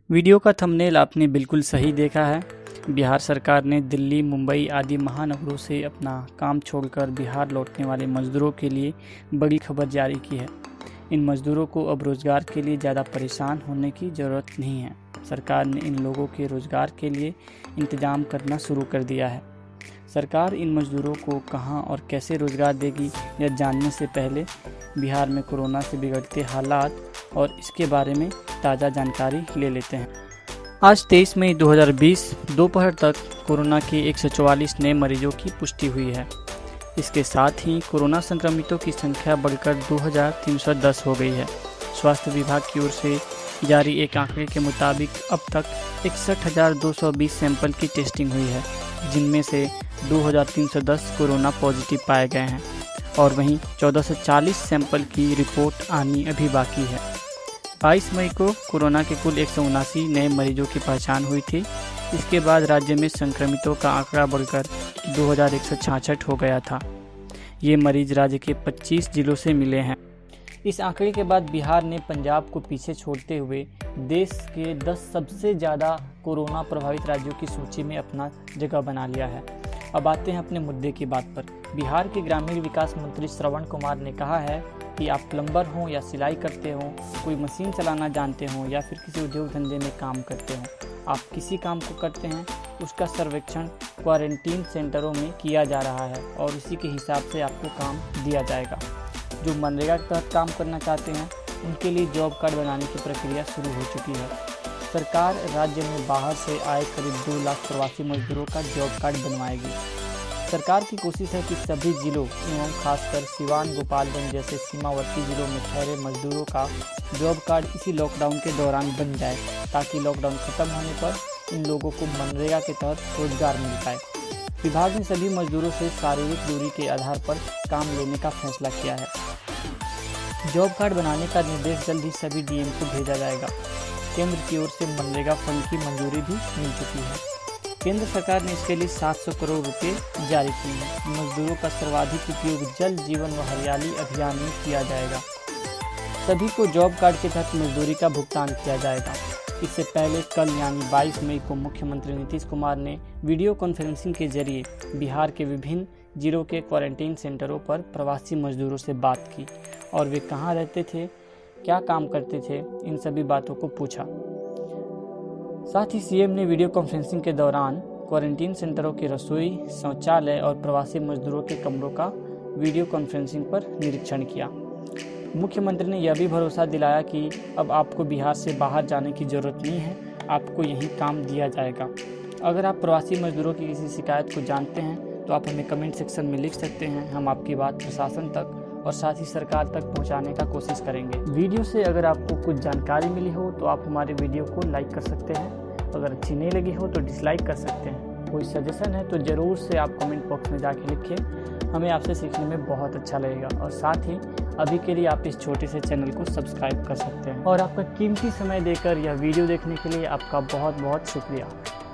Video का thumbnail आपने बिल्कुल सही देखा है। बिहार सरकार ने दिल्ली, मुंबई आदि महानगरों से अपना काम छोड़कर बिहार लौटने वाले मजदूरों के लिए बड़ी खबर जारी की है। इन मजदूरों को अब रोज़गार के लिए ज़्यादा परेशान होने की ज़रूरत नहीं है। सरकार ने इन लोगों के रोज़गार के लिए इंतज़ाम करना शुरू कर दिया है। सरकार इन मजदूरों को कहां और कैसे रोज़गार देगी, यह जानने से पहले बिहार में कोरोना से बिगड़ते हालात और इसके बारे में ताज़ा जानकारी ले लेते हैं। आज 23 मई 2020 दोपहर तक कोरोना के 144 नए मरीजों की पुष्टि हुई है। इसके साथ ही कोरोना संक्रमितों की संख्या बढ़कर 2310 हो गई है। स्वास्थ्य विभाग की ओर से जारी एक आंकड़े के मुताबिक अब तक 61,220 सैंपल की टेस्टिंग हुई है, जिनमें से 2310 कोरोना पॉजिटिव पाए गए हैं और वहीं 1440 सैंपल की रिपोर्ट आनी अभी बाकी है। 22 मई को कोरोना के कुल 179 नए मरीजों की पहचान हुई थी। इसके बाद राज्य में संक्रमितों का आंकड़ा बढ़कर 2166 हो गया था। ये मरीज राज्य के 25 जिलों से मिले हैं। इस आंकड़े के बाद बिहार ने पंजाब को पीछे छोड़ते हुए देश के 10 सबसे ज़्यादा कोरोना प्रभावित राज्यों की सूची में अपना जगह बना लिया है। अब आते हैं अपने मुद्दे की बात पर। बिहार के ग्रामीण विकास मंत्री श्रवण कुमार ने कहा है कि आप प्लम्बर हों या सिलाई करते हों, कोई मशीन चलाना जानते हों या फिर किसी उद्योग धंधे में काम करते हों, आप किसी काम को करते हैं, उसका सर्वेक्षण क्वारंटीन सेंटरों में किया जा रहा है और उसी के हिसाब से आपको काम दिया जाएगा। जो मनरेगा के तहत काम करना चाहते हैं उनके लिए जॉब कार्ड बनाने की प्रक्रिया शुरू हो चुकी है। सरकार राज्य में बाहर से आए करीब 2 लाख प्रवासी मजदूरों का जॉब कार्ड बनवाएगी। सरकार की कोशिश है कि सभी जिलों एवं खासकर सिवान, गोपालगंज जैसे सीमावर्ती जिलों में ठहरे मजदूरों का जॉब कार्ड इसी लॉकडाउन के दौरान बन जाए, ताकि लॉकडाउन खत्म होने पर इन लोगों को मनरेगा के तहत रोजगार मिल पाए। विभाग ने सभी मजदूरों से शारीरिक दूरी के आधार पर काम लेने का फैसला किया है। जॉब कार्ड बनाने का निर्देश जल्द ही सभी डीएम को भेजा जाएगा। केंद्र की ओर से मनरेगा फंड की मंजूरी भी मिल चुकी है। केंद्र सरकार ने इसके लिए 700 करोड़ रुपए जारी किए हैं। मजदूरों का सर्वाधिक उपयोग जल जीवन व हरियाली अभियान में किया जाएगा। सभी को जॉब कार्ड के तहत मजदूरी का भुगतान किया जाएगा। इससे पहले कल यानी 22 मई को मुख्यमंत्री नीतीश कुमार ने वीडियो कॉन्फ्रेंसिंग के जरिए बिहार के विभिन्न जिलों के क्वारंटीन सेंटरों पर प्रवासी मजदूरों से बात की और वे कहाँ रहते थे, क्या काम करते थे, इन सभी बातों को पूछा। साथ ही सीएम ने वीडियो कॉन्फ्रेंसिंग के दौरान क्वारंटीन सेंटरों की रसोई, शौचालय और प्रवासी मजदूरों के कमरों का वीडियो कॉन्फ्रेंसिंग पर निरीक्षण किया। मुख्यमंत्री ने यह भी भरोसा दिलाया कि अब आपको बिहार से बाहर जाने की ज़रूरत नहीं है, आपको यहीं काम दिया जाएगा। अगर आप प्रवासी मजदूरों की किसी शिकायत को जानते हैं तो आप हमें कमेंट सेक्शन में लिख सकते हैं। हम आपकी बात प्रशासन तक और साथ ही सरकार तक पहुंचाने का कोशिश करेंगे। वीडियो से अगर आपको कुछ जानकारी मिली हो तो आप हमारे वीडियो को लाइक कर सकते हैं। अगर अच्छी नहीं लगी हो तो डिसलाइक कर सकते हैं। कोई सजेशन है तो ज़रूर से आप कमेंट बॉक्स में जाके लिखिए, हमें आपसे सीखने में बहुत अच्छा लगेगा। और साथ ही अभी के लिए आप इस छोटे से चैनल को सब्सक्राइब कर सकते हैं। और आपका कीमती समय देकर यह वीडियो देखने के लिए आपका बहुत बहुत शुक्रिया।